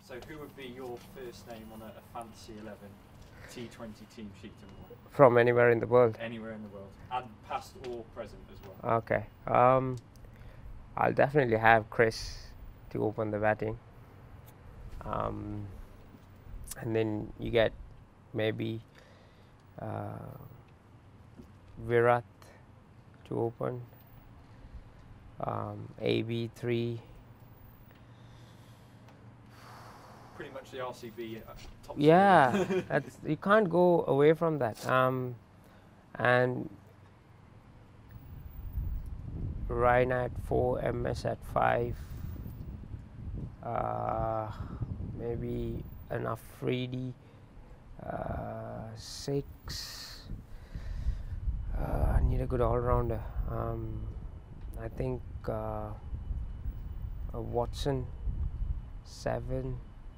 So who would be your first name on a Fantasy XI T20 team sheet? From anywhere in the world? Anywhere in the world, and past or present as well. Okay. I'll definitely have Chris to open the batting. And then you get maybe Virat to open, AB3. Pretty much the RCB top. Yeah, that's, you can't go away from that. And Ryan at 4, MS at 5, maybe an Afridi 6. I need a good all-rounder. I think a Watson 7.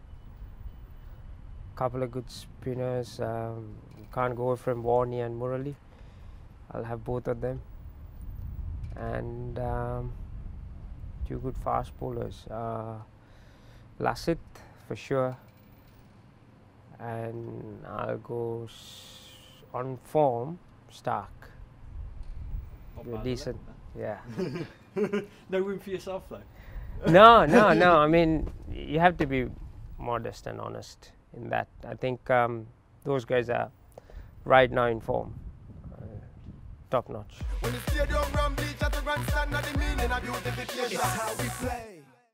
Couple of good spinners. You can't go from Warney and Murali. I'll have both of them. And 2 good fast bowlers. Lasith for sure. And I'll go on form, Stark. You're decent. Yeah. No room for yourself though? No. I mean, you have to be modest and honest in that. I think those guys are right now in form. Top notch. When the stadium run bleach at the grandstand, not the meaning of beautification. It's how we play.